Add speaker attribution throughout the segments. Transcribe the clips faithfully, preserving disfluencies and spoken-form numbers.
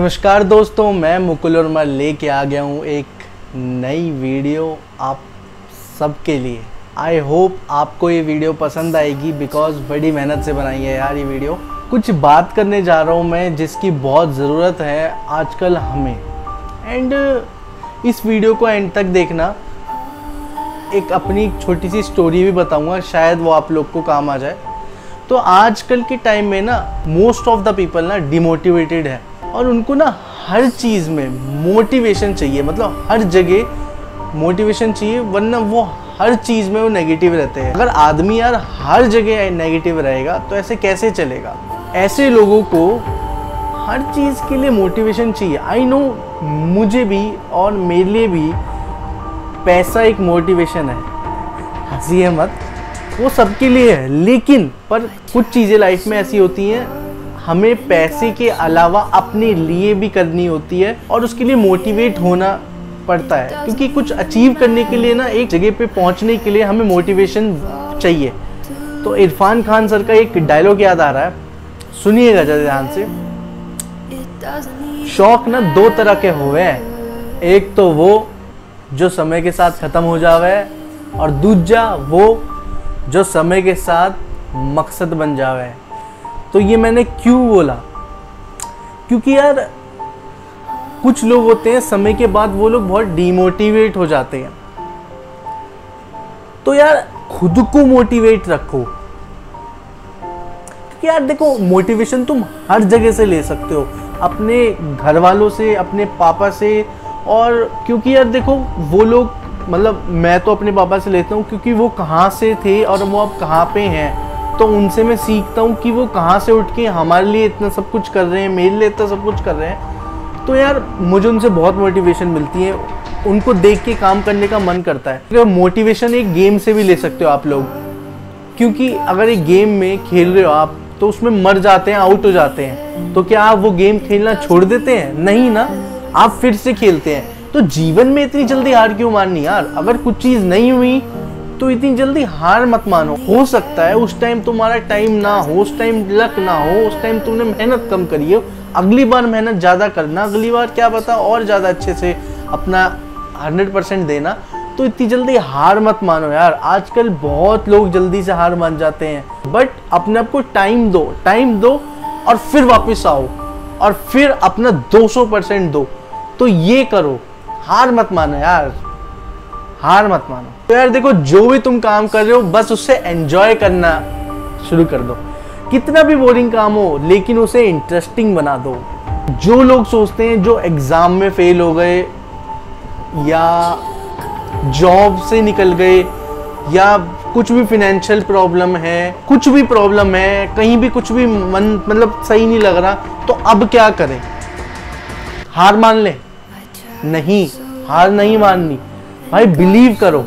Speaker 1: नमस्कार दोस्तों, मैं मुकुल वर्मा लेके आ गया हूँ एक नई वीडियो आप सबके लिए। आई होप आपको ये वीडियो पसंद आएगी बिकॉज बड़ी मेहनत से बनाई है यार ये वीडियो। कुछ बात करने जा रहा हूँ मैं जिसकी बहुत ज़रूरत है आजकल हमें, एंड इस वीडियो को एंड तक देखना। एक अपनी छोटी सी स्टोरी भी बताऊँगा, शायद वो आप लोग को काम आ जाए। तो आजकल के टाइम में ना मोस्ट ऑफ द पीपल ना डिमोटिवेटेड है और उनको ना हर चीज़ में मोटिवेशन चाहिए, मतलब हर जगह मोटिवेशन चाहिए, वरना वो हर चीज़ में वो नेगेटिव रहते हैं। अगर आदमी यार हर जगह नेगेटिव रहेगा तो ऐसे कैसे चलेगा। ऐसे लोगों को हर चीज़ के लिए मोटिवेशन चाहिए। आई नो, मुझे भी और मेरे लिए भी पैसा एक मोटिवेशन है, हंसिए मत, वो सबके लिए है। लेकिन पर कुछ चीज़ें लाइफ में ऐसी होती हैं हमें पैसे के अलावा अपने लिए भी करनी होती है और उसके लिए मोटिवेट होना पड़ता है, क्योंकि कुछ अचीव करने के लिए ना एक जगह पे पहुंचने के लिए हमें मोटिवेशन चाहिए। तो इरफान खान सर का एक डायलॉग याद आ रहा है, सुनिएगा जरा ध्यान से। शौक ना दो तरह के हुए हैं, एक तो वो जो समय के साथ खत्म हो जावे और दूसरा वो जो समय के साथ मकसद बन जावे। तो ये मैंने क्यों बोला, क्योंकि यार कुछ लोग होते हैं समय के बाद वो लोग बहुत डिमोटिवेट हो जाते हैं। तो यार खुद को मोटिवेट रखो, क्योंकि यार देखो मोटिवेशन तुम हर जगह से ले सकते हो, अपने घर वालों से, अपने पापा से। और क्योंकि यार देखो वो लोग, मतलब मैं तो अपने पापा से लेता हूँ क्योंकि वो कहाँ से थे और वो अब कहाँ पे हैं, तो उनसे मैं सीखता हूँ कि वो कहाँ से उठ के हमारे लिए इतना सब कुछ कर रहे हैं, मेरे लिए इतना सब कुछ कर रहे हैं। तो यार मुझे उनसे बहुत मोटिवेशन मिलती है, उनको देख के काम करने का मन करता है। तो मोटिवेशन एक गेम से भी ले सकते हो आप लोग, क्योंकि अगर एक गेम में खेल रहे हो आप तो उसमें मर जाते हैं, आउट हो जाते हैं, तो क्या आप वो गेम खेलना छोड़ देते हैं? नहीं ना, आप फिर से खेलते हैं। तो जीवन में इतनी जल्दी हार क्यों माननी यार। अगर कुछ चीज़ नहीं हुई तो इतनी जल्दी हार मत मानो। हो सकता है उस टाइम तुम्हारा टाइम ना हो, उस टाइम लक ना हो, उस टाइम तुमने मेहनत कम करी हो, अगली बार मेहनत ज़्यादा करना, अगली बार क्या पता और ज़्यादा अच्छे से अपना हंड्रेड परसेंट देना। तो इतनी जल्दी हार मत मानो यार। आजकल बहुत लोग जल्दी से हार मान जाते हैं, बट अपने आप को टाइम दो, टाइम दो और फिर वापस आओ और फिर अपना दो सौ परसेंट दो। तो ये करो, हार मत मानो यार, हार मत मानो। तो यार देखो, जो भी तुम काम कर रहे हो बस उससे एंजॉय करना शुरू कर दो। कितना भी बोरिंग काम हो लेकिन उसे इंटरेस्टिंग बना दो। जो लोग सोचते हैं जो एग्जाम में फेल हो गए या जॉब से निकल गए या कुछ भी फाइनेंशियल प्रॉब्लम है, कुछ भी प्रॉब्लम है, कहीं भी कुछ भी मन मतलब सही नहीं लग रहा, तो अब क्या करें? हार मान ले? नहीं, हार नहीं माननी भाई, बिलीव करो,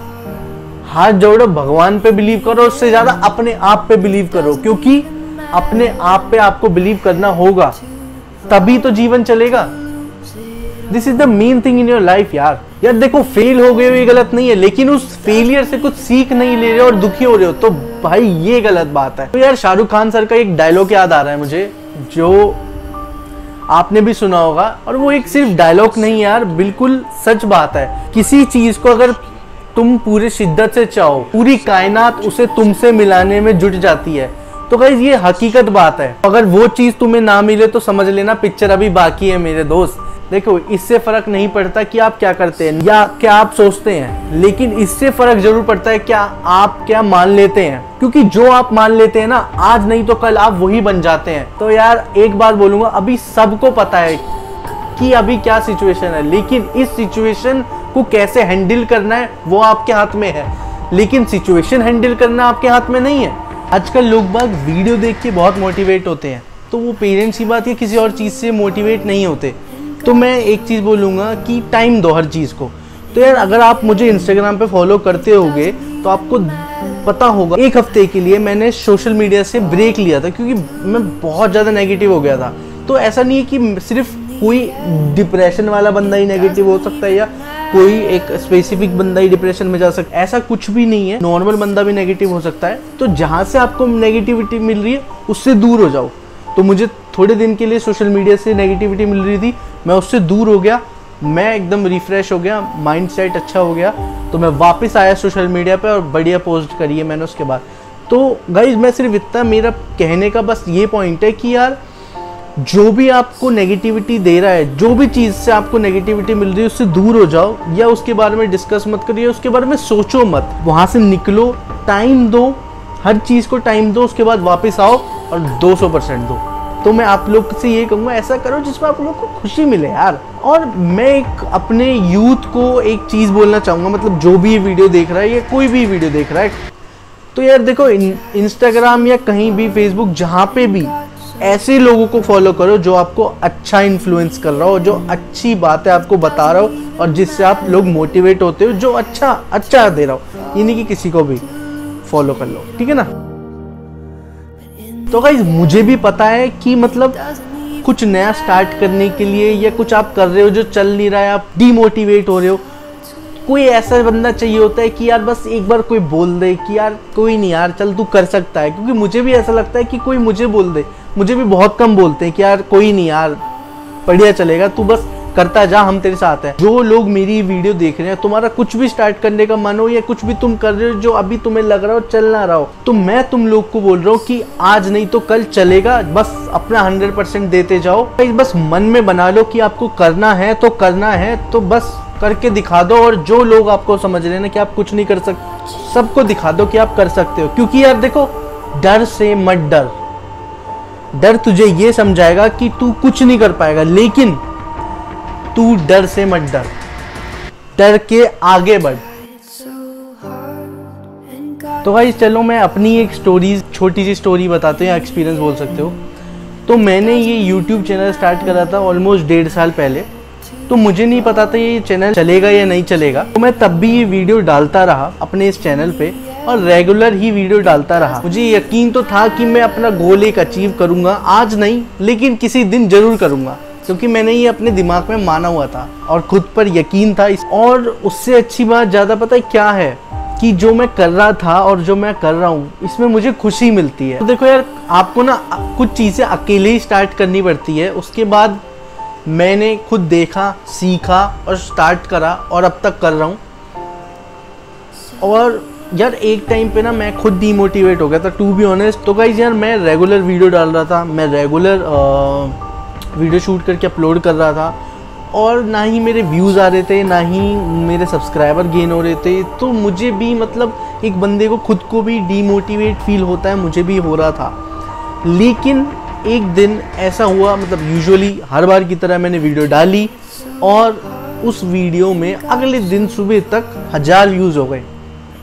Speaker 1: हाथ जोड़ो, भगवान पे बिलीव करो, उससे ज्यादा अपने आप पे बिलीव करो, क्योंकि अपने आप पे आपको बिलीव करना होगा तभी तो जीवन चलेगा। This is the main thing in your life यार। यार देखो, फेल हो गए हो ये गलत नहीं है, लेकिन उस फेलियर से कुछ सीख नहीं ले रहे हो और दुखी हो रहे हो, तो भाई ये गलत बात है। तो यार शाहरुख खान सर का एक डायलॉग याद आ रहा है मुझे, जो आपने भी सुना होगा, और वो एक सिर्फ डायलॉग नहीं यार, बिल्कुल सच बात है। किसी चीज को अगर तुम पूरी शिद्दत से चाहो, पूरी कायनात उसे तुमसे मिलाने में जुट जाती है। तो गाइस ये हकीकत बात है। अगर वो चीज तुम्हें ना मिले तो समझ लेना पिक्चर अभी बाकी है मेरे दोस्त। देखो, इससे फर्क नहीं पड़ता कि आप क्या करते हैं या क्या आप सोचते हैं, लेकिन इससे फर्क जरूर पड़ता है क्या आप क्या मान लेते हैं, क्योंकि जो आप मान लेते हैं ना, आज नहीं तो कल आप वही बन जाते हैं। तो यार एक बात बोलूंगा, अभी सबको पता है कि अभी क्या सिचुएशन है, लेकिन इस सिचुएशन को कैसे हैंडल करना है वो आपके हाथ में है, लेकिन सिचुएशन हैंडल करना आपके हाथ में नहीं है। आजकल लोग बाग वीडियो देख के बहुत मोटिवेट होते हैं, तो वो पेरेंट्स की बात है, किसी और चीज़ से मोटिवेट नहीं होते। तो मैं एक चीज़ बोलूँगा कि टाइम दो हर चीज़ को। तो यार अगर आप मुझे इंस्टाग्राम पे फॉलो करते होगे तो आपको पता होगा, एक हफ्ते के लिए मैंने सोशल मीडिया से ब्रेक लिया था, क्योंकि मैं बहुत ज़्यादा नेगेटिव हो गया था। तो ऐसा नहीं है कि सिर्फ कोई डिप्रेशन वाला बंदा ही नेगेटिव हो सकता है या कोई एक स्पेसिफिक बंदा ही डिप्रेशन में जा सकता है, ऐसा कुछ भी नहीं है। नॉर्मल बंदा भी नेगेटिव हो सकता है। तो जहाँ से आपको नेगेटिविटी मिल रही है उससे दूर हो जाओ। तो मुझे थोड़े दिन के लिए सोशल मीडिया से नेगेटिविटी मिल रही थी, मैं उससे दूर हो गया, मैं एकदम रिफ्रेश हो गया, माइंड सेट अच्छा हो गया, तो मैं वापस आया सोशल मीडिया पे और बढ़िया पोस्ट करी है मैंने उसके बाद। तो गाइज मैं सिर्फ इतना, मेरा कहने का बस ये पॉइंट है कि यार जो भी आपको नेगेटिविटी दे रहा है, जो भी चीज़ से आपको नेगेटिविटी मिल रही है उससे दूर हो जाओ, या उसके बारे में डिस्कस मत करिए, उसके बारे में सोचो मत, वहाँ से निकलो, टाइम दो, हर चीज़ को टाइम दो, उसके बाद वापस आओ और दो सौ परसेंट दो। तो मैं आप लोग से ये कहूँगा, ऐसा करो जिसमें आप लोग को खुशी मिले यार। और मैं एक अपने यूथ को एक चीज़ बोलना चाहूँगा, मतलब जो भी वीडियो देख रहा है या कोई भी वीडियो देख रहा है, तो यार देखो इंस्टाग्राम या कहीं भी फेसबुक, जहाँ पे भी ऐसे लोगों को फॉलो करो जो आपको अच्छा इन्फ्लुएंस कर रहा हो, जो अच्छी बातें आपको बता रहा हो और जिससे आप लोग मोटिवेट होते हो, जो अच्छा अच्छा दे रहा हो। ये नहीं कि किसी को भी फॉलो कर लो, ठीक है ना। तो गाइस मुझे भी पता है कि मतलब कुछ नया स्टार्ट करने के लिए या कुछ आप कर रहे हो जो चल नहीं रहा है, आप डीमोटिवेट हो रहे हो, कोई ऐसा बंदा चाहिए होता है कि यार बस एक बार कोई बोल दे कि यार कोई नहीं यार, चल तू कर सकता है। क्योंकि मुझे भी ऐसा लगता है कि कोई मुझे बोल दे, मुझे भी बहुत कम बोलते हैं कि यार कोई नहीं यार, बढ़िया चलेगा, तू बस करता जा, हम तेरे साथ हैं। जो लोग मेरी वीडियो देख रहे हैं, तुम्हारा कुछ भी स्टार्ट करने का मन हो या कुछ भी तुम कर रहे हो जो अभी तुम्हें लग रहा हो चल ना रहा हो, तो मैं तुम लोग को बोल रहा हूँ कि आज नहीं तो कल चलेगा, बस अपना हंड्रेड परसेंट देते जाओ। बस मन में बना लो कि आपको करना है तो करना है, तो बस करके दिखा दो। और जो लोग आपको समझ रहे हैं ना कि आप कुछ नहीं कर सकते, सबको दिखा दो कि आप कर सकते हो। क्योंकि यार देखो, डर से मत डर, डर तुझे ये समझाएगा कि तू कुछ नहीं कर पाएगा, लेकिन तू डर से मत डर, डर के आगे बढ़। तो भाई चलो मैं अपनी एक स्टोरी, छोटी सी स्टोरी बताते हैं, एक्सपीरियंस बोल सकते हो। तो मैंने ये यूट्यूब चैनल स्टार्ट करा था ऑलमोस्ट डेढ़ साल पहले। तो मुझे नहीं पता था ये चैनल चलेगा या नहीं चलेगा, तो मैं तब भी ये वीडियो डालता रहा अपने इस चैनल पे और रेगुलर ही वीडियो डालता रहा। मुझे यकीन तो था कि मैं अपना गोल एक अचीव करूंगा, आज नहीं लेकिन किसी दिन जरूर करूंगा, क्योंकि मैंने ये अपने दिमाग में माना हुआ था और खुद पर यकीन था। और उससे अच्छी बात ज़्यादा पता है क्या है, कि जो मैं कर रहा था और जो मैं कर रहा हूँ इसमें मुझे खुशी मिलती है। तो देखो यार, आपको ना कुछ चीज़ें अकेले ही स्टार्ट करनी पड़ती है, उसके बाद मैंने खुद देखा, सीखा और स्टार्ट करा और अब तक कर रहा हूँ। और यार एक टाइम पे ना मैं खुद डीमोटिवेट हो गया था, टू बी ऑनेस्ट। तो गाइस यार मैं रेगुलर वीडियो डाल रहा था, मैं रेगुलर वीडियो शूट करके अपलोड कर रहा था, और ना ही मेरे व्यूज़ आ रहे थे, ना ही मेरे सब्सक्राइबर गेन हो रहे थे। तो मुझे भी मतलब एक बंदे को खुद को भी डीमोटिवेट फील होता है, मुझे भी हो रहा था। लेकिन एक दिन ऐसा हुआ, मतलब यूजुअली हर बार की तरह मैंने वीडियो डाली और उस वीडियो में अगले दिन सुबह तक हज़ार व्यूज़ हो गए।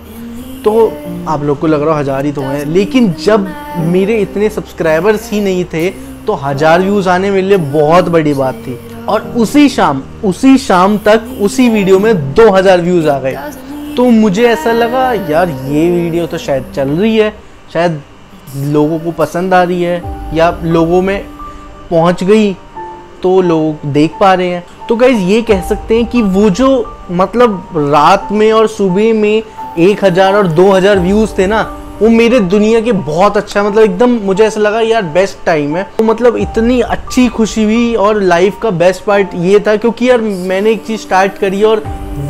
Speaker 1: तो आप लोग को लग रहा हो हज़ार ही तो हैं, लेकिन जब मेरे इतने सब्सक्राइबर्स ही नहीं थे तो हज़ार व्यूज़ आने मेरे लिए बहुत बड़ी बात थी। और उसी शाम उसी शाम तक उसी वीडियो में दो हज़ार व्यूज़ आ गए। तो मुझे ऐसा लगा यार ये वीडियो तो शायद चल रही है, शायद लोगों को पसंद आ रही है या लोगों में पहुंच गई तो लोग देख पा रहे हैं। तो गाइज ये कह सकते हैं कि वो जो मतलब रात में और सुबह में एक हज़ार और दो हज़ार व्यूज़ थे ना, वो मेरे दुनिया के बहुत अच्छा, मतलब एकदम मुझे ऐसा लगा यार बेस्ट टाइम है। तो मतलब इतनी अच्छी खुशी हुई। और लाइफ का बेस्ट पार्ट ये था क्योंकि यार मैंने एक चीज़ स्टार्ट करी और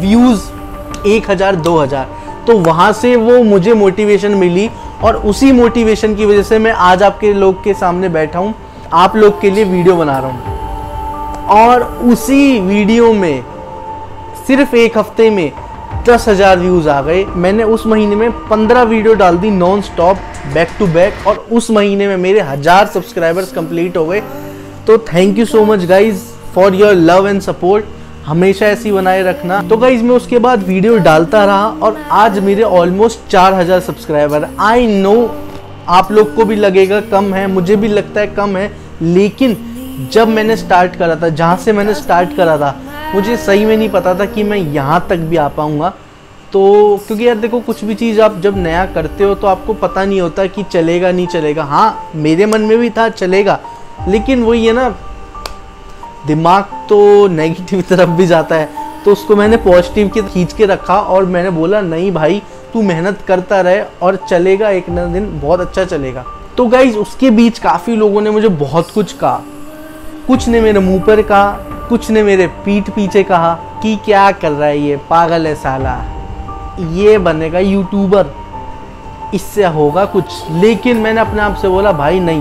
Speaker 1: व्यूज़ एक हज़ार दो हज़ार, तो वहाँ से वो मुझे मोटिवेशन मिली और उसी मोटिवेशन की वजह से मैं आज आपके लोग के सामने बैठा हूँ, आप लोग के लिए वीडियो बना रहा हूँ। और उसी वीडियो में सिर्फ एक हफ्ते में दस हज़ार व्यूज़ आ गए। मैंने उस महीने में पंद्रह वीडियो डाल दी non stop, back to back, और उस महीने में मेरे हज़ार सब्सक्राइबर्स कंप्लीट हो गए। तो thank you so much guys for your love and support, हमेशा ऐसी बनाए रखना। तो गाइज मैं उसके बाद वीडियो डालता रहा और आज मेरे ऑलमोस्ट चार हज़ार सब्सक्राइबर। आई नो आप लोग को भी लगेगा कम है, मुझे भी लगता है कम है, लेकिन जब मैंने स्टार्ट करा था, जहाँ से मैंने स्टार्ट करा था, मुझे सही में नहीं पता था कि मैं यहाँ तक भी आ पाऊँगा। तो क्योंकि यार देखो, कुछ भी चीज़ आप जब नया करते हो तो आपको पता नहीं होता कि चलेगा नहीं चलेगा। हाँ मेरे मन में भी था चलेगा, लेकिन वही है ना, दिमाग तो नेगेटिव तरफ भी जाता है, तो उसको मैंने पॉजिटिव की खींच के रखा और मैंने बोला नहीं भाई तू मेहनत करता रहे और चलेगा, एक ना दिन बहुत अच्छा चलेगा। तो गाइज उसके बीच काफ़ी लोगों ने मुझे बहुत कुछ कहा, कुछ ने मेरे मुंह पर कहा, कुछ ने मेरे पीठ पीछे कहा कि क्या कर रहा है ये, पागल है साला, ये बनेगा यूट्यूबर, इससे होगा कुछ। लेकिन मैंने अपने आप से बोला भाई नहीं,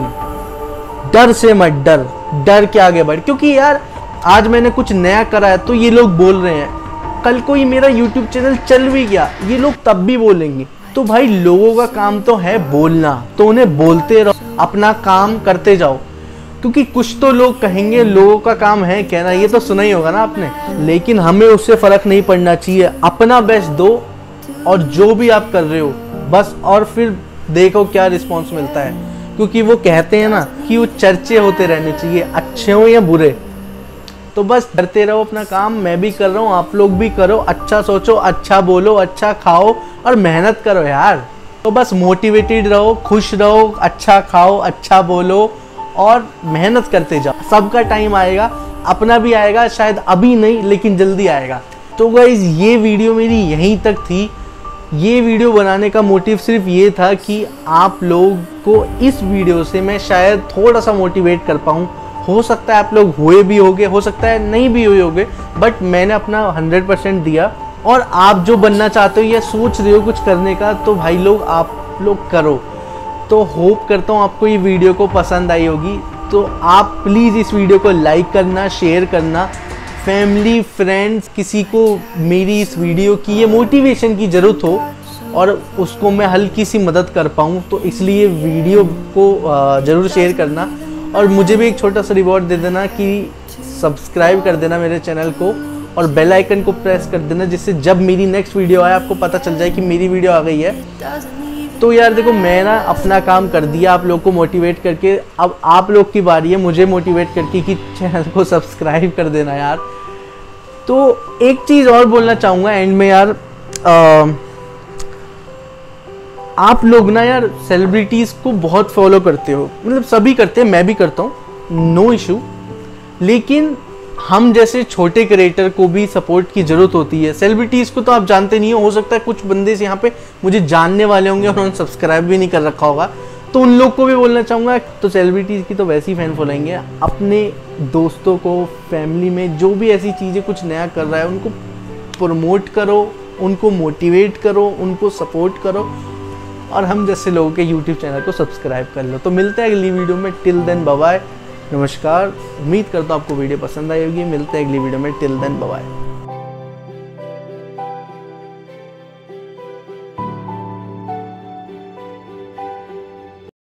Speaker 1: डर से मत डर, डर के आगे बढ़। क्योंकि यार आज मैंने कुछ नया करा है तो ये लोग बोल रहे हैं, कल को ही मेरा यूट्यूब चैनल चल भी गया ये लोग तब भी बोलेंगे। तो भाई लोगों का काम तो है बोलना, तो उन्हें बोलते रहो, अपना काम करते जाओ। क्योंकि कुछ तो लोग कहेंगे, लोगों का काम है कहना, ये तो सुना ही होगा ना आपने। लेकिन हमें उससे फर्क नहीं पड़ना चाहिए, अपना बेस्ट दो और जो भी आप कर रहे हो बस, और फिर देखो क्या रिस्पॉन्स मिलता है। क्योंकि वो कहते हैं ना कि वो चर्चे होते रहने चाहिए, अच्छे हो या बुरे। तो बस करते रहो अपना काम, मैं भी कर रहा हूँ, आप लोग भी करो, अच्छा सोचो, अच्छा बोलो, अच्छा खाओ और मेहनत करो यार। तो बस मोटिवेटेड रहो, खुश रहो, अच्छा खाओ, अच्छा बोलो और मेहनत करते जाओ। सबका टाइम आएगा, अपना भी आएगा, शायद अभी नहीं लेकिन जल्दी आएगा। तो गाइस ये वीडियो मेरी यहीं तक थी। ये वीडियो बनाने का मोटिव सिर्फ ये था कि आप लोग को इस वीडियो से मैं शायद थोड़ा सा मोटिवेट कर पाऊँ। हो सकता है आप लोग हुए भी होगे, हो सकता है नहीं भी हुए होगे, बट मैंने अपना हंड्रेड परसेंट दिया। और आप जो बनना चाहते हो या सोच रहे हो कुछ करने का, तो भाई लोग आप लोग करो। तो होप करता हूँ आपको ये वीडियो को पसंद आई होगी। तो आप प्लीज़ इस वीडियो को लाइक करना, शेयर करना, फैमिली फ्रेंड्स किसी को मेरी इस वीडियो की ये मोटिवेशन की ज़रूरत हो और उसको मैं हल्की सी मदद कर पाऊँ, तो इसलिए वीडियो को ज़रूर शेयर करना। और मुझे भी एक छोटा सा रिवॉर्ड दे देना कि सब्सक्राइब कर देना मेरे चैनल को और बेल आइकन को प्रेस कर देना, जिससे जब मेरी नेक्स्ट वीडियो आए आपको पता चल जाए कि मेरी वीडियो आ गई है। तो यार देखो, मैं ना अपना काम कर दिया आप लोग को मोटिवेट करके, अब आप लोग की बारी है मुझे मोटिवेट करके कि चैनल को सब्सक्राइब कर देना यार। तो एक चीज़ और बोलना चाहूँगा एंड में यार, आ, आप लोग ना यार सेलिब्रिटीज़ को बहुत फॉलो करते हो, मतलब सभी करते हैं, मैं भी करता हूँ, नो इशू। लेकिन हम जैसे छोटे क्रिएटर को भी सपोर्ट की ज़रूरत होती है। सेलिब्रिटीज़ को तो आप जानते नहीं हो हो सकता है कुछ बंदे से यहाँ पे मुझे जानने वाले होंगे और उन्होंने सब्सक्राइब भी नहीं कर रखा होगा, तो उन लोग को भी बोलना चाहूँगा। तो सेलिब्रिटीज़ की तो वैसे ही फैन फॉलोइंग है, अपने दोस्तों को, फैमिली में जो भी ऐसी चीज़ें कुछ नया कर रहा है उनको प्रमोट करो, उनको मोटिवेट करो, उनको सपोर्ट करो और हम जैसे लोगों के यूट्यूब चैनल को सब्सक्राइब कर लो। तो मिलते हैं अगली वीडियो में, टिल देन बाय बाय, नमस्कार। उम्मीद करता हूँ आपको वीडियो पसंद आई होगी। मिलते हैं अगली वीडियो में, टिल देन बाय बाय।